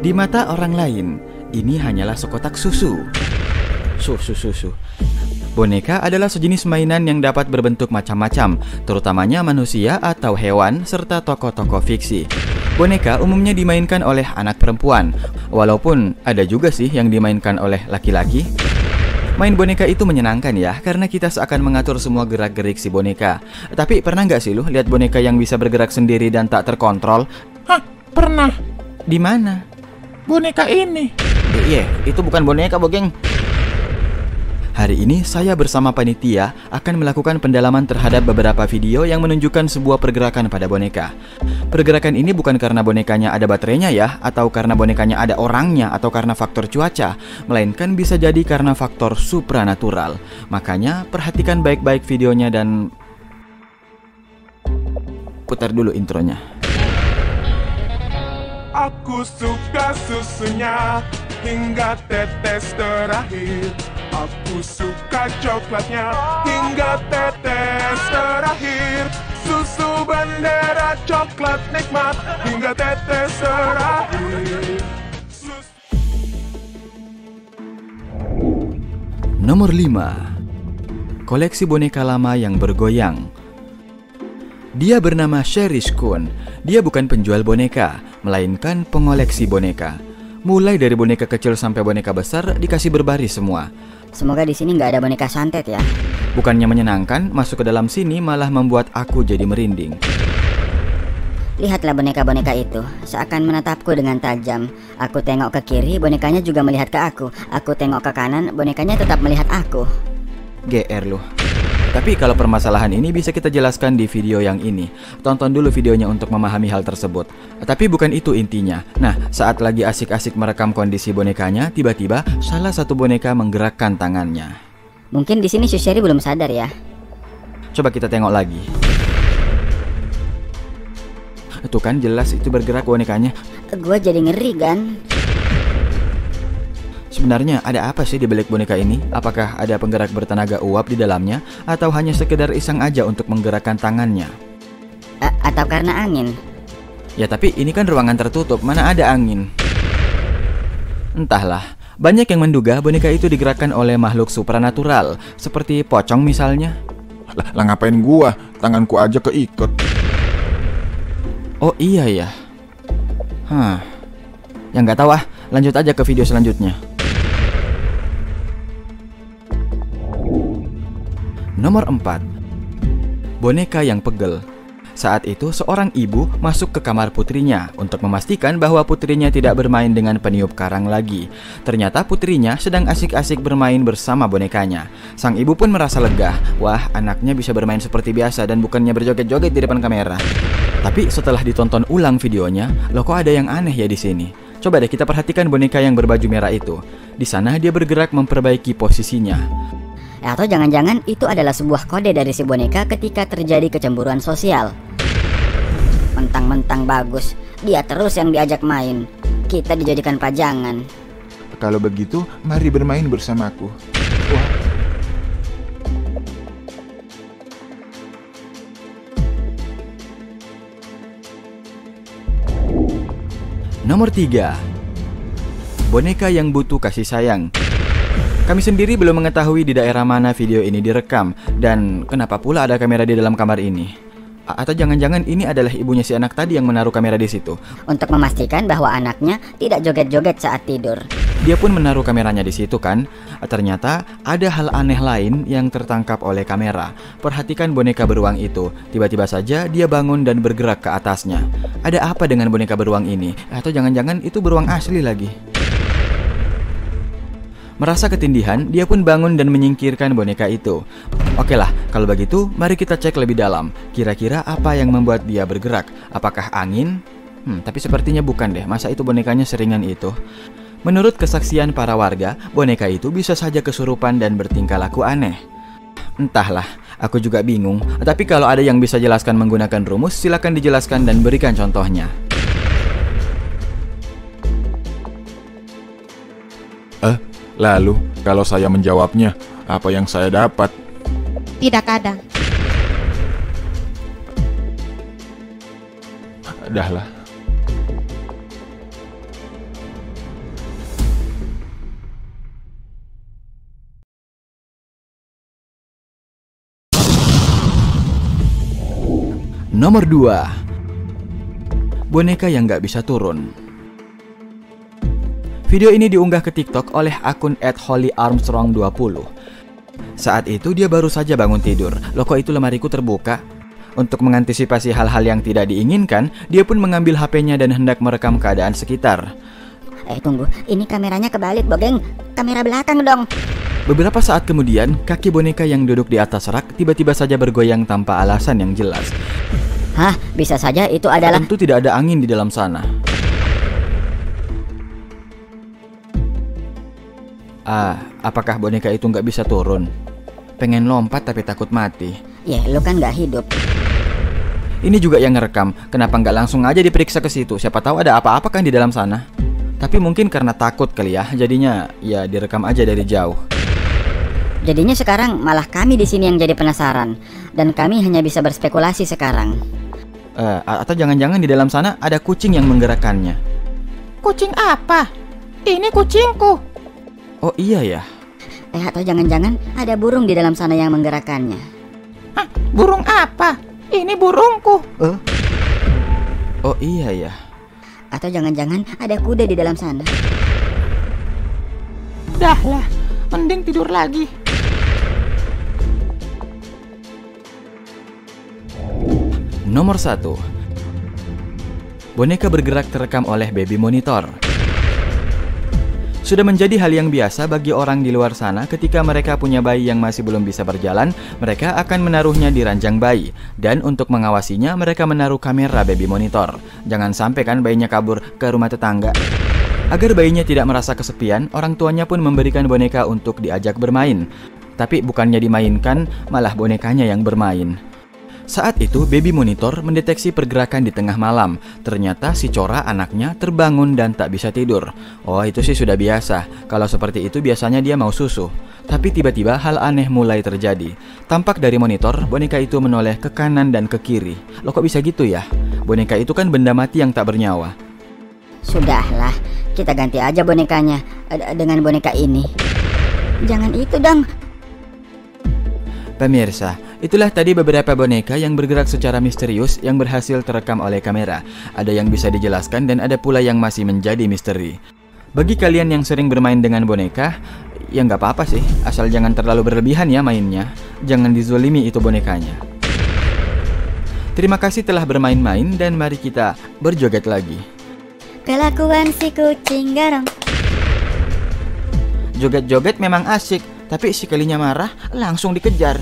Di mata orang lain, ini hanyalah sekotak susu. Susu. Boneka adalah sejenis mainan yang dapat berbentuk macam-macam, terutamanya manusia atau hewan, serta tokoh-tokoh fiksi. Boneka umumnya dimainkan oleh anak perempuan, walaupun ada juga sih yang dimainkan oleh laki-laki. Main boneka itu menyenangkan ya, karena kita seakan mengatur semua gerak-gerik si boneka. Tapi pernah nggak sih lu lihat boneka yang bisa bergerak sendiri dan tak terkontrol? Hah, pernah. Di mana? Boneka ini. Iya, itu bukan boneka, Bogeng. Hari ini saya bersama panitia akan melakukan pendalaman terhadap beberapa video yang menunjukkan sebuah pergerakan pada boneka. Pergerakan ini bukan karena bonekanya ada baterainya ya, atau karena bonekanya ada orangnya, atau karena faktor cuaca, melainkan bisa jadi karena faktor supranatural. Makanya perhatikan baik-baik videonya dan putar dulu intronya. Aku suka susunya hingga tetes terakhir. Aku suka coklatnya hingga tetes terakhir. Susu bendera coklat nikmat hingga tetes terakhir. Nomor 5. Koleksi boneka lama yang bergoyang. Dia bernama Cherish Kun. Dia bukan penjual boneka, melainkan pengoleksi boneka. Mulai dari boneka kecil sampai boneka besar dikasih berbaris semua. Semoga di sini nggak ada boneka santet ya. Bukannya menyenangkan, masuk ke dalam sini malah membuat aku jadi merinding. Lihatlah boneka-boneka itu, seakan menatapku dengan tajam. Aku tengok ke kiri, bonekanya juga melihat ke aku. Aku tengok ke kanan, bonekanya tetap melihat aku. GR loh. Tapi kalau permasalahan ini bisa kita jelaskan di video yang ini. Tonton dulu videonya untuk memahami hal tersebut. Tapi bukan itu intinya. Nah, saat lagi asik-asik merekam kondisi bonekanya, tiba-tiba salah satu boneka menggerakkan tangannya. Mungkin di sini Suseri belum sadar ya. Coba kita tengok lagi. Tuh kan jelas itu bergerak bonekanya. Gua jadi ngeri kan. Sebenarnya ada apa sih di balik boneka ini? Apakah ada penggerak bertenaga uap di dalamnya? Atau hanya sekedar iseng aja untuk menggerakkan tangannya? Atau karena angin? Ya tapi ini kan ruangan tertutup, mana ada angin? Entahlah, banyak yang menduga boneka itu digerakkan oleh makhluk supranatural, seperti pocong misalnya. Lah ngapain gua? Tanganku aja keiket. Oh iya ya. Ya nggak tahu ah, lanjut aja ke video selanjutnya. Nomor 4. Boneka yang pegel. Saat itu seorang ibu masuk ke kamar putrinya untuk memastikan bahwa putrinya tidak bermain dengan peniup karang lagi. Ternyata putrinya sedang asik-asik bermain bersama bonekanya. Sang ibu pun merasa lega. Wah, anaknya bisa bermain seperti biasa dan bukannya berjoget-joget di depan kamera. Tapi setelah ditonton ulang videonya, loh kok ada yang aneh ya di sini. Coba deh kita perhatikan boneka yang berbaju merah itu. Di sana dia bergerak memperbaiki posisinya. Atau jangan-jangan itu adalah sebuah kode dari si boneka ketika terjadi kecemburuan sosial. Mentang-mentang bagus, dia terus yang diajak main. Kita dijadikan pajangan. Kalau begitu, mari bermain bersamaku. Wah. Nomor 3. Boneka yang butuh kasih sayang. Kami sendiri belum mengetahui di daerah mana video ini direkam dan kenapa pula ada kamera di dalam kamar ini. Atau jangan-jangan ini adalah ibunya si anak tadi yang menaruh kamera di situ. Untuk memastikan bahwa anaknya tidak joget-joget saat tidur. Dia pun menaruh kameranya di situ kan. Ternyata ada hal aneh lain yang tertangkap oleh kamera. Perhatikan boneka beruang itu. Tiba-tiba saja dia bangun dan bergerak ke atasnya. Ada apa dengan boneka beruang ini? Atau jangan-jangan itu beruang asli lagi? Merasa ketindihan, dia pun bangun dan menyingkirkan boneka itu. Oke lah, kalau begitu, mari kita cek lebih dalam. Kira-kira apa yang membuat dia bergerak? Apakah angin? Tapi sepertinya bukan deh, masa itu bonekanya seringan itu? Menurut kesaksian para warga, boneka itu bisa saja kesurupan dan bertingkah laku aneh. Entahlah, aku juga bingung. Tapi kalau ada yang bisa jelaskan menggunakan rumus, silakan dijelaskan dan berikan contohnya. Lalu, kalau saya menjawabnya, apa yang saya dapat? Tidak ada. Dahlah. Nomor 2. Boneka yang nggak bisa turun. Video ini diunggah ke TikTok oleh akun @hollyarmstrong20. Saat itu dia baru saja bangun tidur. Loh, kok itu lemariku terbuka? Untuk mengantisipasi hal-hal yang tidak diinginkan, dia pun mengambil HP-nya dan hendak merekam keadaan sekitar. Tunggu, ini kameranya kebalik, Bogeng. Kamera belakang dong. Beberapa saat kemudian, kaki boneka yang duduk di atas rak tiba-tiba saja bergoyang tanpa alasan yang jelas. Hah, bisa saja itu adalah... Tentu tidak ada angin di dalam sana. Apakah boneka itu nggak bisa turun? Pengen lompat tapi takut mati. Ya, lu kan nggak hidup. Ini juga yang ngerekam. Kenapa nggak langsung aja diperiksa ke situ? Siapa tahu ada apa-apa kan di dalam sana. Tapi mungkin karena takut kali ya, jadinya ya direkam aja dari jauh. Jadinya sekarang malah kami di sini yang jadi penasaran, dan kami hanya bisa berspekulasi sekarang. Atau jangan-jangan di dalam sana ada kucing yang menggerakkannya. Kucing apa? Ini kucingku. Oh iya ya. Atau jangan-jangan ada burung di dalam sana yang menggerakkannya. Hah, burung apa? Ini burungku. Oh iya ya. Atau jangan-jangan ada kuda di dalam sana. Dah lah, mending tidur lagi. Nomor 1. Boneka bergerak terekam oleh baby monitor. Sudah menjadi hal yang biasa bagi orang di luar sana ketika mereka punya bayi yang masih belum bisa berjalan, mereka akan menaruhnya di ranjang bayi. Dan untuk mengawasinya, mereka menaruh kamera baby monitor. Jangan sampai kan bayinya kabur ke rumah tetangga. Agar bayinya tidak merasa kesepian, orang tuanya pun memberikan boneka untuk diajak bermain. Tapi bukannya dimainkan, malah bonekanya yang bermain. Saat itu, baby monitor mendeteksi pergerakan di tengah malam. Ternyata si Cora anaknya terbangun dan tak bisa tidur. Oh, itu sih sudah biasa. Kalau seperti itu biasanya dia mau susu. Tapi tiba-tiba hal aneh mulai terjadi. Tampak dari monitor, boneka itu menoleh ke kanan dan ke kiri. Loh, kok bisa gitu ya? Boneka itu kan benda mati yang tak bernyawa. Sudahlah, kita ganti aja bonekanya dengan boneka ini. Jangan itu dong. Pemirsa, itulah tadi beberapa boneka yang bergerak secara misterius yang berhasil terekam oleh kamera. Ada yang bisa dijelaskan dan ada pula yang masih menjadi misteri. Bagi kalian yang sering bermain dengan boneka, ya nggak apa-apa sih, asal jangan terlalu berlebihan ya mainnya. Jangan dizolimi itu bonekanya. Terima kasih telah bermain-main dan mari kita berjoget lagi. Kelakuan si kucing garong. Joget-joget memang asik, tapi sekalinya marah langsung dikejar.